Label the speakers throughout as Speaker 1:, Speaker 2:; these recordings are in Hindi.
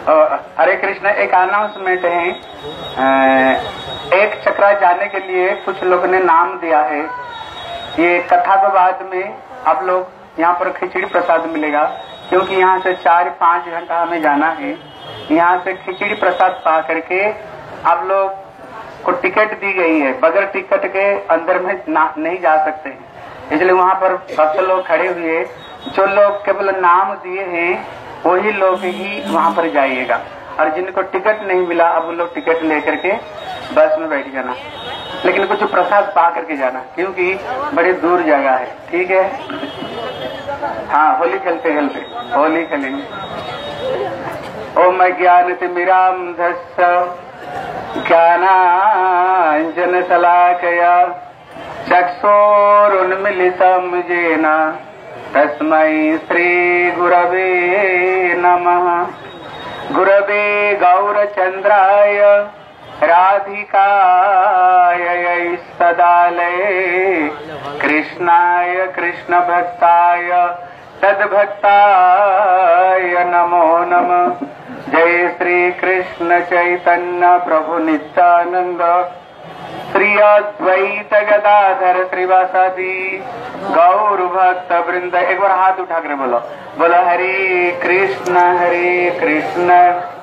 Speaker 1: हरे कृष्ण, एक अनाउंसमेंट है। एक चक्रा जाने के लिए कुछ लोगों ने नाम दिया है। ये कथा के बाद में आप लोग यहाँ पर खिचड़ी प्रसाद मिलेगा, क्योंकि यहाँ से 4-5 घंटा हमें जाना है। यहाँ से खिचड़ी प्रसाद पा करके आप लोग को टिकट दी गई है, बगैर टिकट के अंदर में नहीं जा सकते हैं। इसलिए वहाँ पर भक्त लोग खड़े हुए, जो लोग केवल नाम दिए हैं वही लोग ही वहाँ पर जाइएगा, और जिनको टिकट नहीं मिला अब वो लोग टिकट लेकर के बस में बैठ जाना, लेकिन कुछ प्रसाद पा करके जाना, क्योंकि बड़ी दूर जगह है। ठीक है? हाँ, होली खेलते खेलते होली खेलेंगे। ओम ज्ञानतिमिरान्धस्य ज्ञानाञ्जन शलाकया चक्षुरुन्मीलितं येन तस्मै श्री गुरवे नमः। गुरवे गौरचन्द्राय राधिकाय सदालये कृष्णाय कृष्णभक्ताय तद्भक्ताय नमो नमः। जय श्री कृष्ण चैतन्य प्रभु नित्यानंद श्री अद्वैत गदाधर श्रीवासादि गौर भक्त वृंद। एक बार हाथ उठा कर बोलो, बोलो हरे कृष्ण कृष्ण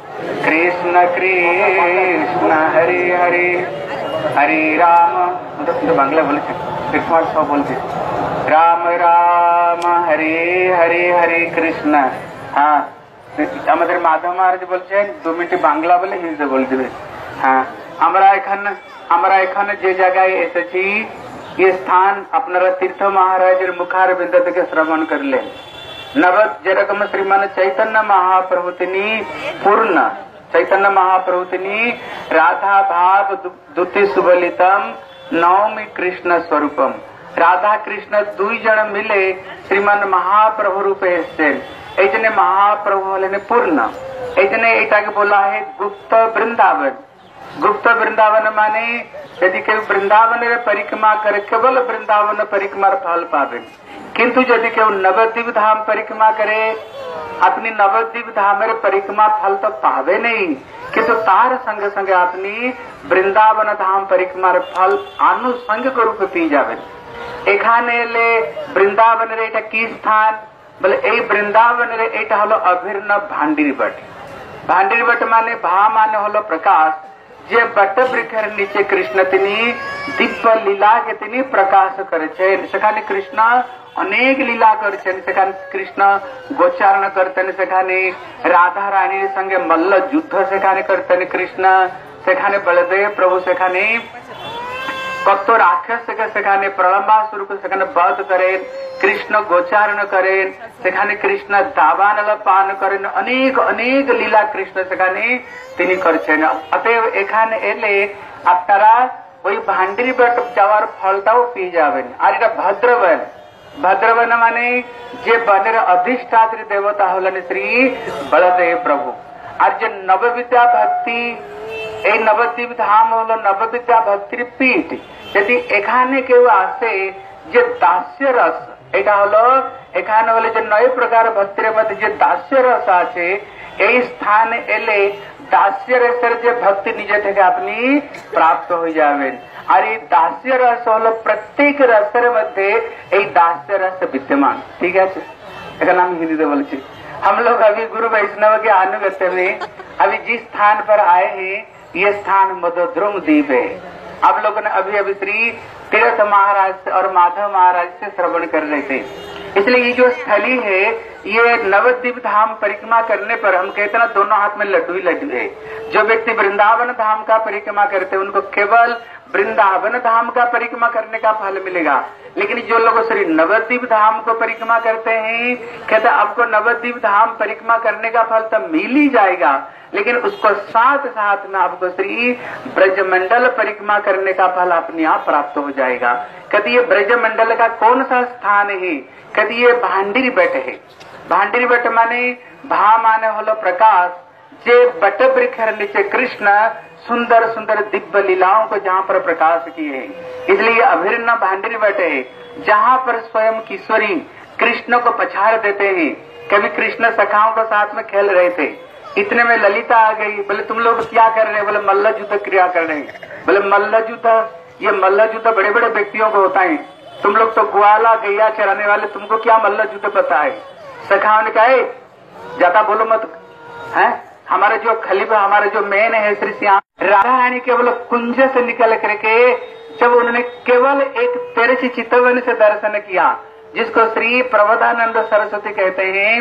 Speaker 1: कृष्ण हरे हरे, हरे राम। तो बांग्ला बोले कृष्ण सब बोलते, राम राम हरे हरे, हरे कृष्ण। हाँ, আমাদের মাধব মহারাজ বলছেন 2 মিনিট বাংলা বলে হিন্দি বলে দিবে। হ্যাঁ, আমরা এখানে যে জায়গায় এসেছি ये स्थान আপনারা तीर्थ महाराजের মুখার বিন্দ থেকে শ্রবণ করলেন। নবদ যেরকম শ্রীমান চৈতন্য মহাপ্রভু তিনি পূর্ণ, চৈতন্য মহাপ্রভু তিনি রাধা ভাব দ্যুতি সুবলিতম নৌমি কৃষ্ণ স্বরূপম। রাধা কৃষ্ণ 2 জন মিলে শ্রীমান মহাপ্রভু রূপে এসেছেন। এই জন্য মহাপ্রভু হলেন পূর্ণ। এই জন্য এটাকে বলা হয় গুপ্ত বৃন্দাবন। गुप्त वृंदावन माने यदि केव वृंदावन परिक्रमा करे केवल वृंदावन परिक्रमा फल पावे, किंतु यदि केव नवद्वीप धाम परिक्रमा करे अपनी नवद्वीप धाम परिक्रमा फल तो पावे नहीं, किंतु तार संग संग अपनी वृंदावन धाम परिक्रमा फल आनुषंग रूप पी जावे। एखाने ले वृंदावन एटा की स्थान बोले এই বৃন্দাবন এটা হলো অভিন্ন ভান্ডির বট। ভান্ডির বট মানে ভা মানে হলো প্রকাশ। যে বট বৃক্ষের নিচে কৃষ্ণ তিনি দিব্য লীলাকে তিনি প্রকাশ করেছেন। সেখানে কৃষ্ণ অনেক লীলা করেছেন। সেখানে কৃষ্ণ গোচারণ করতেন, সেখানে রাধা রানীর সঙ্গে মল্ল যুদ্ধ সেখানে করতেন কৃষ্ণ। সেখানে বলদেব প্রভু সেখানে কত রাক্ষসকে সেখানে প্রলম্বাসুরকে সেখানে বধ করেন, কৃষ্ণ গোচারণ করেন, সেখানে কৃষ্ণ দাবানল পান করেন, অনেক অনেক লীলা কৃষ্ণ সেখানে তিনি করছেন। অতএব এখানে এলে আপনারা ওই ভান্ডির বট যাওয়ার ফলটাও পেয়ে যাবেন। আর এটা ভদ্রবন। ভদ্রবন মানে যে বনের অধিষ্ঠাত্রী দেবতা হলেন শ্রী বলদেব প্রভু। আর যে নববিদ্যা ভক্তি, এই নবদ্বীপ ধাম হলো নববিদ্যা ভক্তির পীঠ। যদি এখানে কেউ আসে যে দাস্য রস, এটা হলো এখানে হলে যে 9 প্রকার ভক্তির মধ্যে যে দাস্য রস আছে, এই স্থানে এলে দাস্য রসের যে ভক্তি নিজে থেকে আপনি প্রাপ্ত হয়ে যাবেন। আর এই দাস্য রস হলো প্রত্যেক রসের মধ্যে এই দাস্য রস বিদ্যমান। ঠিক আছে, এখানে আমি হিন্দিতে বলছি। हम लोग अभी गुरु वैष्णव के अनुगत्य में अभी जिस स्थान पर आए हैं ये स्थान मधुद्रुम द्वीप है। आप लोगों ने अभी अभी श्री तीर्थ महाराज और माधव महाराज से श्रवण कर रहे थे। इसलिए ये जो स्थली है ये नवद्वीप धाम परिक्रमा करने पर हम कहते ना दोनों हाथ में लड्डू ही लड्डू है। जो व्यक्ति वृंदावन धाम का परिक्रमा करते हैं उनको केवल वृंदावन धाम का परिक्रमा करने का फल मिलेगा, लेकिन जो लोग श्री नवद्वीप धाम को परिक्रमा करते हैं कहते आपको नवद्वीप धाम परिक्रमा करने का फल तो मिल ही जाएगा, लेकिन उसको साथ साथ में आपको श्री ब्रजमंडल परिक्रमा करने का फल अपने आप प्राप्त हो जाएगा। कहते ये ब्रजमंडल का कौन सा स्थान है? कहते ये भांडीर बट है। भांडीर बट माने भा माने हलो प्रकाश। जे बट वृक्षर नीचे कृष्ण सुंदर सुंदर दिव्य लीलाओं को जहाँ पर प्रकाश किए हैं, इसलिए अभिन्न भांडीर बट है जहाँ पर स्वयं किशोरी कृष्ण को पछाड़ देते हैं। कभी कृष्ण सखाओं के साथ में खेल रहे थे, इतने में ललिता आ गई, बोले तुम लोग क्या कर रहे हैं? बोले मल्ल युद्ध क्रिया कर रहे हैं। बोले मल्ल युद्ध, ये मल्ल युद्ध बड़े बड़े व्यक्तियों को होता है, तुम लोग तो ग्वाला गैया चराने वाले, तुमको क्या मल्ल युद्ध पता है? सखाओं ने कहा ज्यादा बोलो मत है। हमारे जो खलीफा, हमारे जो मेन है श्री श्याम, राधा रानी केवल कुंज से निकल करके जब उन्होंने केवल एक तेरसी चितवन से दर्शन किया, जिसको श्री प्रबोधानंद सरस्वती कहते हैं,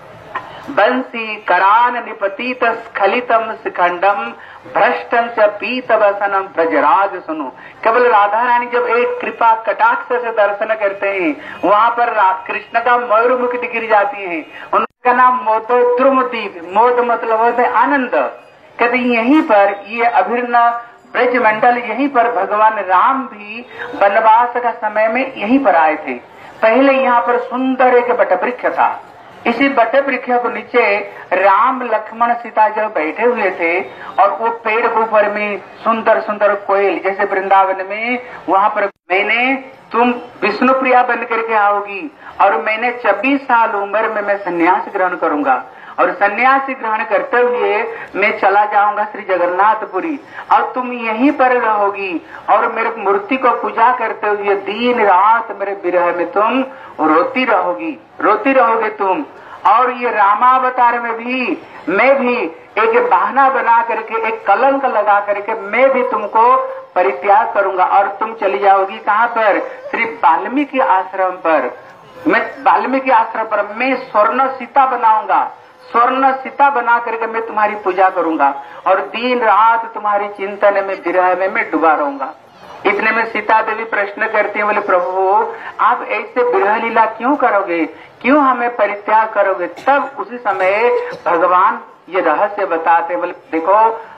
Speaker 1: बंसी करान निपतित स्खलितम शिखंडम भ्रष्टम च पीत वसनम ब्रजराज सुनो। केवल राधा रानी जब एक कृपा कटाक्ष से दर्शन करते हैं, वहाँ पर कृष्ण का मयूर मुकुट गिर जाती है। उनका नाम मोदोद्रुमदीप, मोद मतलब होता है आनंद। कहते यहीं पर ये अभिन्न ब्रज मंडल, यहीं पर भगवान राम भी वनवास का समय में यहीं पर आए थे। पहले यहाँ पर सुंदर एक बटवृक्ष था, इसी बटवृक्ष को नीचे राम लक्ष्मण सीता जब बैठे हुए थे, और वो पेड़ के ऊपर में सुंदर सुंदर कोयल, जैसे वृंदावन में वहाँ पर मैंने तुम विष्णु प्रिया बन करके आओगी, और मैंने 26 साल उम्र में मैं संन्यास ग्रहण करूंगा, और सन्यासी ग्रहण करते हुए मैं चला जाऊंगा श्री जगन्नाथपुरी, और तुम यहीं पर रहोगी, और मेरे मूर्ति को पूजा करते हुए दिन रात मेरे विरह में तुम रोती रहोगे तुम। और ये रामावतार में भी मैं भी एक बहाना बना करके, एक कलंक लगा करके मैं भी तुमको परित्याग करूंगा, और तुम चली जाओगी कहाँ पर? श्री वाल्मीकि आश्रम पर। मैं वाल्मीकि आश्रम पर मैं स्वर्ण सीता बनाऊंगा, स्वर्ण सीता बना करके मैं तुम्हारी पूजा करूंगा, और दिन रात तुम्हारी चिंतन में विरह में मैं डूबा रहूंगा। इतने में सीता देवी प्रश्न करती है, बोले प्रभु आप ऐसे विरह लीला क्यों करोगे, क्यों हमें परित्याग करोगे? तब उसी समय भगवान ये रहस्य बताते, बोले देखो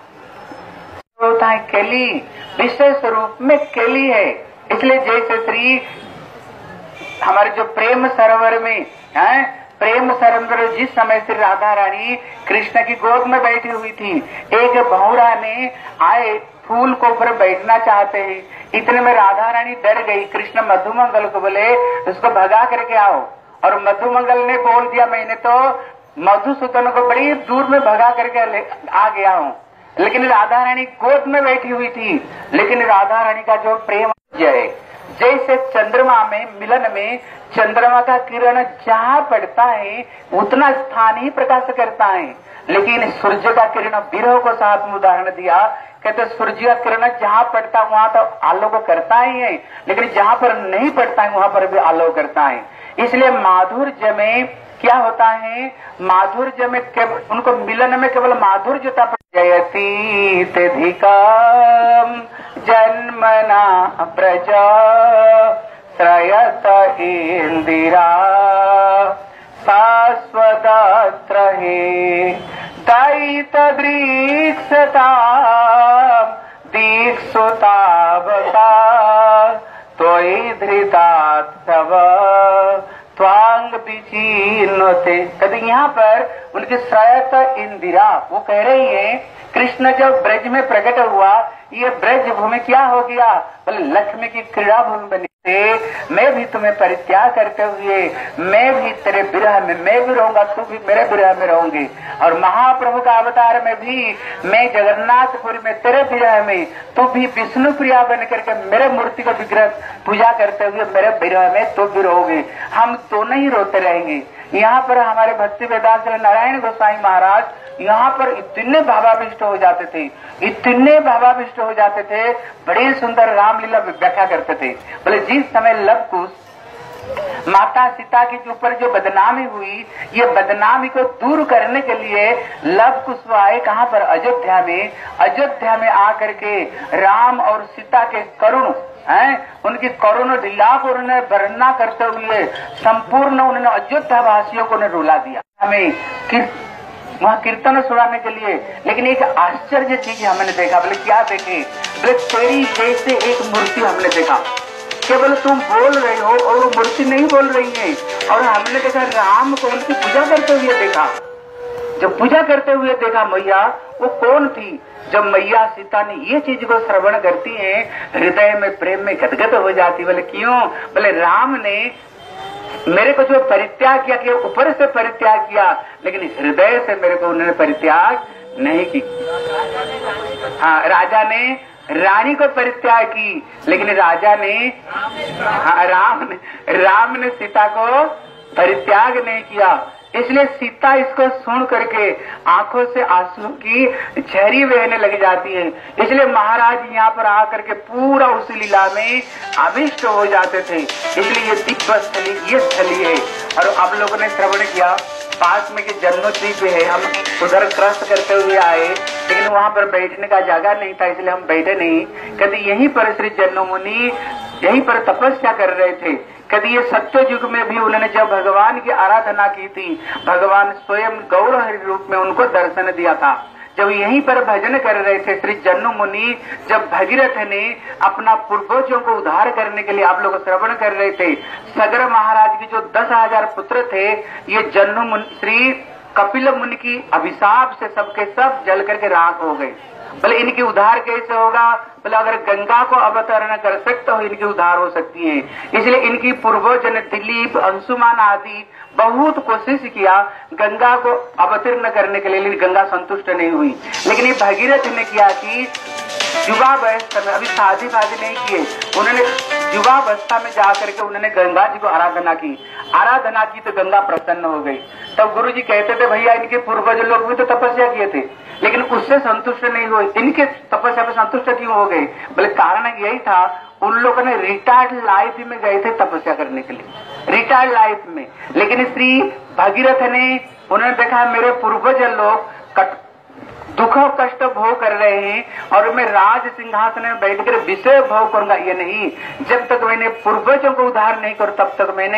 Speaker 1: होता है केली, विषय स्वरूप में केली है। इसलिए जैसे श्री हमारे जो प्रेम सरोवर में है, प्रेम सरोवर जिस समय से राधा रानी कृष्ण की गोद में बैठी हुई थी, एक भौरा ने आए फूल को ऊपर बैठना चाहते हैं, इतने में राधा रानी डर गई। कृष्ण मधुमंगल को बोले उसको भगा करके आओ, और मधुमंगल ने बोल दिया मैंने तो मधुसूदन को बड़ी दूर में भगा करके आ गया हूँ, लेकिन राधा रानी गोद में बैठी हुई थी। लेकिन राधा रानी का जो प्रेम जय, जैसे चंद्रमा में मिलन में चंद्रमा का किरण जहाँ पड़ता है उतना स्थान ही प्रकाश करता है, लेकिन सूर्य का किरण विरह को साथ में उदाहरण दिया। कहते सूर्य का किरण जहाँ पड़ता है वहाँ तो आलोक करता ही है, लेकिन जहाँ पर नहीं पड़ता है वहाँ पर भी आलोक करता है। इसलिए माधुर्य में क्या होता है, माधुर्य में उनको मिलन में केवल माधुर्यता जयतीधिकम जन्मना प्रज श्रयत इंदिरा शाश्वतत्र हे दैत दृक्षता दीक्षुतावता त्वयि धृतात्सव त्वांग विचीर्णते। कभी यहाँ पर उनकी श्रयत इंदिरा वो कह रही है, कृष्ण जब ब्रज में प्रकट हुआ, ये ब्रज भूमि क्या हो गया? बोले लक्ष्मी की क्रीड़ा भूमि बनी। मैं भी तुम्हें परित्याग करते हुए मैं भी तेरे विरह में मैं भी रहूंगा, तू भी मेरे विरह में रहोगे। और महाप्रभु का अवतार में भी मैं जगन्नाथपुरी में तेरे विरह में, तू भी विष्णु प्रिया बन करके मेरे मूर्ति को विग्रह पूजा करते हुए मेरे विरह में तू भी रहोगे। हम दोनों ही रोते रहेंगे। यहाँ पर हमारे भक्ति वेदांत नारायण गोसाई महाराज यहाँ पर इतने भावाविष्ट हो जाते थे, इतने भावाविष्ट हो जाते थे, बड़े सुंदर रामलीला व्याख्या करते थे। बोले जिस समय लव कुश माता सीता के ऊपर जो बदनामी हुई, ये बदनामी को दूर करने के लिए लव कुश आए कहाँ पर? अयोध्या में। अयोध्या में आकर के राम और सीता के करुण उनकी करुण लीला को उन्होंने वर्णना करते हुए संपूर्ण उन्होंने अयोध्या वासियों को रुला दिया। हमें वहाँ कीर्तन सुनाने के लिए। लेकिन एक आश्चर्य चीज हमने देखा। बोले क्या देखे? बोले तेरी जैसे एक मूर्ति हमने देखा, केवल तुम बोल रहे हो और वो मूर्ति नहीं बोल रही है। और हमने देखा राम को उनकी पूजा करते हुए देखा। जब पूजा करते हुए देखा मैया, वो कौन थी? जब मैया सीता ने ये चीज को श्रवण करती है, हृदय में प्रेम में गदगद हो जाती। बोले क्यों? बोले राम ने मेरे को जो परित्याग किया कि ऊपर से परित्याग किया, लेकिन हृदय से मेरे को उन्होंने परित्याग नहीं की। हाँ, राजा ने रानी को परित्याग की, लेकिन राजा ने राम ने सीता को परित्याग नहीं किया। इसलिए सीता इसको सुन करके आंखों से आंसू की झरी बहने लग जाती है। इसलिए महाराज यहाँ पर आकर के पूरा उस लीला में आविष्ट हो जाते थे। इसलिए ये दिव्य स्थली, ये स्थली है। और आप लोगों ने श्रवण किया पास में कि जन्मोद्वीप है, हम उधर क्रॉस करते हुए आए, लेकिन वहां पर बैठने का जगह नहीं था, इसलिए हम बैठे नहीं। कभी यहीं पर श्री जन्म मुनि यहीं पर तपस्या कर रहे थे। कभी ये सत्य युग में भी उन्होंने जब भगवान की आराधना की थी, भगवान स्वयं गौर हरि रूप में उनको दर्शन दिया था। जब यहीं पर भजन कर रहे थे श्री जन्म मुनि, जब भगीरथ ने अपना पूर्वजों को उद्धार करने के लिए, आप लोग श्रवण कर रहे थे, सगर महाराज के जो 10,000 पुत्र थे, ये जन्म मुनि श्री कपिल मुनि की अभिशाप से सबके सब जल करके राख हो गए। बोले इनकी उद्धार कैसे होगा? बोले अगर गंगा को अवतरण कर सकते हो, इनकी उद्धार हो सकती है। इसलिए इनकी पूर्वज ने दिलीप, अंशुमान आदि बहुत कोशिश किया गंगा को अवतीर्ण करने के लिए, लेकिन गंगा संतुष्ट नहीं हुई। लेकिन ये भगीरथ ने किया कि युवावस्था में, अभी शादी नहीं किए, उन्होंने युवावस्था में जाकर के उन्होंने गंगा जी को आराधना की तो गंगा प्रसन्न हो गई। तब गुरु जी कहते थे भैया इनके पूर्वज लोग भी तो तपस्या किए थे, लेकिन उससे संतुष्ट नहीं हुए, इनके तपस्या पर संतुष्ट क्यों हो गए? बोले कारण यही था, उन लोगों ने रिटायर्ड लाइफ में गए थे तपस्या करने के लिए, रिटायर्ड लाइफ में। लेकिन श्री भगीरथ ने, उन्होंने देखा मेरे पूर्वज लोग दुख कष्ट भोग कर रहे हैं और मैं राज सिंहासन में बैठकर विषय भोग करूंगा, ये नहीं। जब तक मैंने पूर्वजों को उद्धार नहीं करूं तब तक मैंने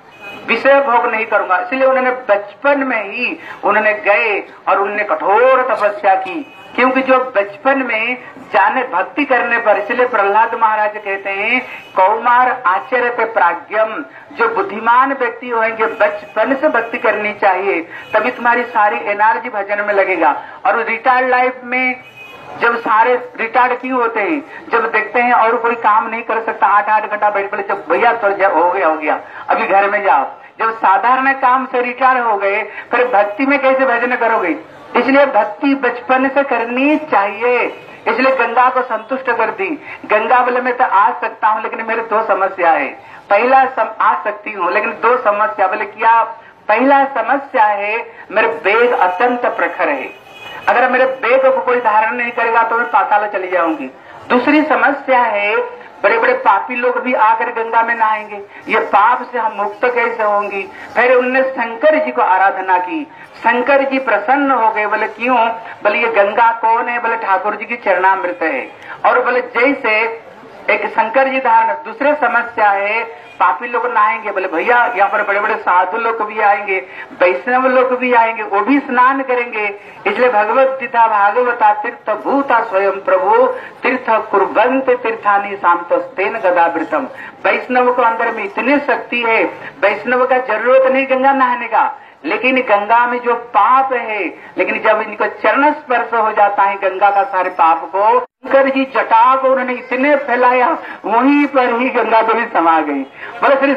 Speaker 1: विषय भोग नहीं करूंगा। इसलिए उन्होंने बचपन में ही उन्होंने गए और उन्होंने कठोर तपस्या की, क्योंकि जो बचपन में जाने भक्ति करने पर, इसलिए प्रहलाद महाराज कहते हैं कौमार आचर्यते प्राज्ञम, जो बुद्धिमान व्यक्ति होंगे बचपन से भक्ति करनी चाहिए, तभी तुम्हारी सारी एनर्जी भजन में लगेगा। और रिटायर्ड लाइफ में जब सारे रिटायर्ड क्यों होते हैं? जब देखते हैं और कोई काम नहीं कर सकता, 8-8 घंटा बैठ पड़े, जब भैया तो हो गया अभी घर में जाओ। जब साधारण काम से रिटायर हो गए, फिर भक्ति में कैसे भजन करोगे? इसलिए भक्ति बचपन से करनी चाहिए। इसलिए गंगा को संतुष्ट कर दी। गंगा बोले मैं तो आ सकता हूँ, लेकिन मेरे 2 समस्या है। पहला आ सकती हूँ, लेकिन 2 समस्या। बोले क्या? पहला समस्या है मेरे वेग अत्यंत प्रखर है, अगर मेरे वेग को कोई धारण नहीं करेगा तो मैं पाताल चली जाऊंगी। दूसरी समस्या है बड़े बड़े पापी लोग भी आकर गंगा में नहाएंगे, ये पाप से हम मुक्त कैसे होंगी? फिर उन्होंने शंकर जी को आराधना की, शंकर जी प्रसन्न हो गए। बोले क्यों? बोले ये गंगा कौन है? बोले ठाकुर जी की चरणामृत है। और बोले जैसे एक शंकर जी धारण। दूसरे समस्या है पापी लोग नहाएंगे, बोले भैया यहाँ पर बड़े बड़े साधु लोग भी आएंगे, वैष्णव लोग भी आएंगे, वो भी स्नान करेंगे। इसलिए भगवत गीता भागवता तीर्थ भूता स्वयं प्रभु तीर्थ कुर्वन्ते तीर्थानि शांतस्तेन गदावृतम। वैष्णव को अंदर में इतनी शक्ति है, वैष्णव का जरूरत नहीं गंगा नहाने का, लेकिन गंगा में जो पाप है, लेकिन जब इनको चरण स्पर्श हो जाता है गंगा का सारे पाप को, शंकर जी जटा को उन्होंने इतने फैलाया, वहीं पर ही गंगा को भी समा गई। बोले श्री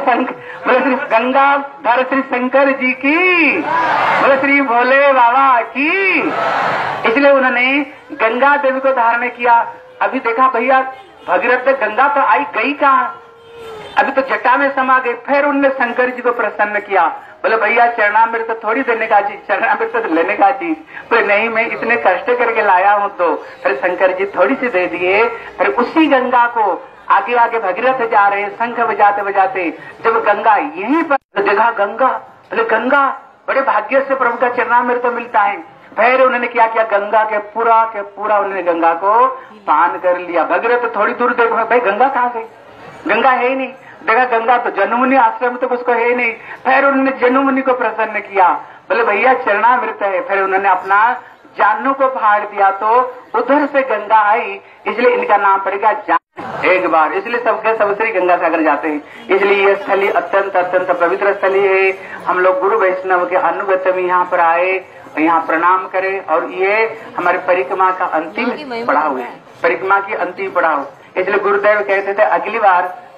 Speaker 1: बोले श्री गंगाधर श्री शंकर जी की, बोले श्री भोले बाबा की। इसलिए उन्होंने गंगा देवी को धारण किया। अभी देखा भैया भगीरथ गंगा तो आई गई कहाँ, अभी तो जटा में समा गए। फिर उनने शंकर जी को प्रसन्न किया, बोले भैया चरणामृत तो थोड़ी देने का चीज, चरणामृत तो लेने का चीज। बोले नहीं मैं इतने कष्ट करके लाया हूँ। तो फिर शंकर जी थोड़ी सी दे दिए। फिर उसी गंगा को आगे आगे भगीरथ जा रहे हैं शंख बजाते बजाते, जब गंगा यहीं पर देखा गंगा, बोले गंगा बड़े भाग्य से प्रभु का चरणामृत मिलता है। फिर उन्होंने क्या किया, गंगा के पूरा उन्होंने गंगा को पान कर लिया। भगीरथ थोड़ी दूर देख भाई गंगा कहाँ गई, गंगा है ही नहीं। देखा गंगा तो जन्मुनि आश्रम तो उसको है नहीं। फिर उन्होंने जन्मुनि को प्रसन्न किया, बोले भैया चरणामृत है। फिर उन्होंने अपना जानु को फाड़ दिया तो उधर से गंगा आई, इसलिए इनका नाम पड़ेगा जान एक बार। इसलिए सबके सब श्री गंगा सागर जाते हैं। इसलिए ये स्थली अत्यंत अत्यंत पवित्र स्थली है। हम लोग गुरु वैष्णव के अनुगत में यहाँ पर आए, यहाँ प्रणाम करें। और ये हमारे परिक्रमा का अंतिम पड़ाव है, परिक्रमा की अंतिम पड़ाव। इसलिए गुरुदेव कहते थे अगली बार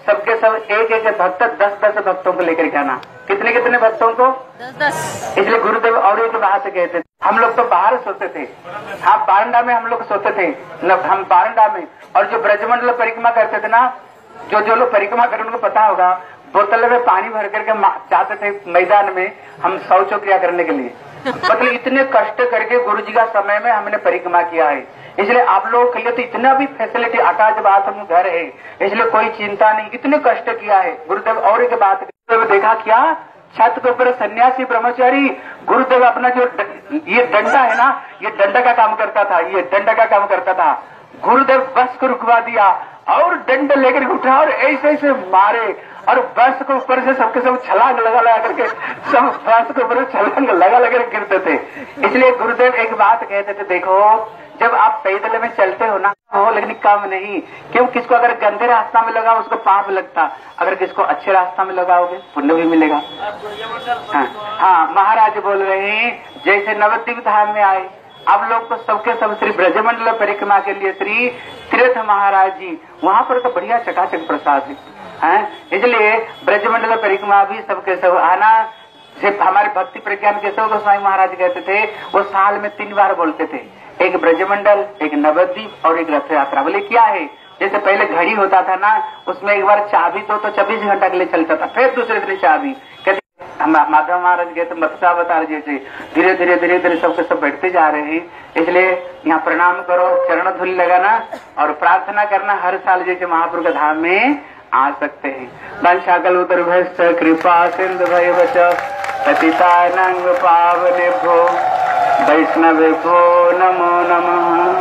Speaker 1: सबके सब एक एक भक्त 10-10 भक्तों को लेकर के आना। कितने कितने भक्तों को? 10-10। इसलिए गुरुदेव और एक बाहर से कहते थे, हम लोग तो बाहर सोते थे, हाँ बारंडा में हम लोग सोते थे, हम बारंडा में। और जो ब्रजमंडल परिक्रमा करते थे ना, जो लोग परिक्रमा कर उनको पता होगा, बोतल में पानी भर करके जाते थे मैदान में हम शौच क्रिया करने के लिए। मतलब इतने कष्ट करके गुरु जी का समय में हमने परिक्रमा किया है। इसलिए आप लोगों के लिए तो इतना भी फैसिलिटी आकाश बात घर है, इसलिए कोई चिंता नहीं। कितने कष्ट किया है गुरुदेव। और एक बात देखा क्या, छत के ऊपर सन्यासी ब्रह्मचारी, गुरुदेव अपना जो ये डंडा है ना, ये डंडा का काम करता था, ये डंडा का काम करता था। गुरुदेव बस को रुकवा दिया और डंडा लेकर उठा और ऐसे ऐसे मारे और बस के ऊपर से सबके सब छलांग लगा करके सब बस के ऊपर छलांग लगा गिरते थे। इसलिए गुरुदेव एक बात कहते थे, देखो जब आप पैदल में चलते हो ना हो, लेकिन काम नहीं, क्यों किसको अगर गंदे रास्ता में लगाओ उसको पाप लगता, अगर किसको अच्छे रास्ता में लगाओगे पुण्य भी मिलेगा। हाँ महाराज बोल रहे हैं, जैसे नवद्वीप धाम में आए आप लोग को सबके सब श्री ब्रजमंडल परिक्रमा के लिए श्री तीर्थ महाराज जी, वहाँ पर तो बढ़िया चकाचक प्रसाद है। इसलिए ब्रजमंडल परिक्रमा भी सबके सब आना। सिर्फ हमारे भक्ति प्रज्ञान के सब गोस्वामी महाराज कहते थे, वो साल में 3 बार बोलते थे, एक ब्रजमंडल, एक नवद्वीप और एक रथ यात्रा। बोले क्या है, जैसे पहले घड़ी होता था ना, उसमें एक बार चाबी तो 24 घंटा के लिए चलता था, फिर दूसरे दिन चाबी। माधव महाराज कहते मत्सा बता रहे, जैसे धीरे धीरे धीरे धीरे सबके सब बैठते जा रहे हैं। इसलिए यहाँ प्रणाम करो, चरण धूलि लगाना और प्रार्थना करना, हर साल जैसे महाप्रभु के धाम में आ सकते हैं। वंशाकल उदर्भश्च कृपा सिंधु भयवच पतितानां पावनेभ्यो वैष्णवेभ्यो नमो नमः।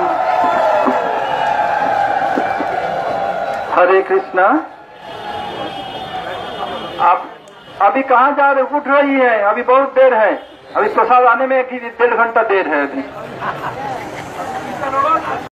Speaker 1: हरे कृष्णा। आप अभी कहाँ जा रहे? उठ रही है, अभी बहुत देर है, अभी प्रसाद आने में 1.5 घंटा देर है अभी।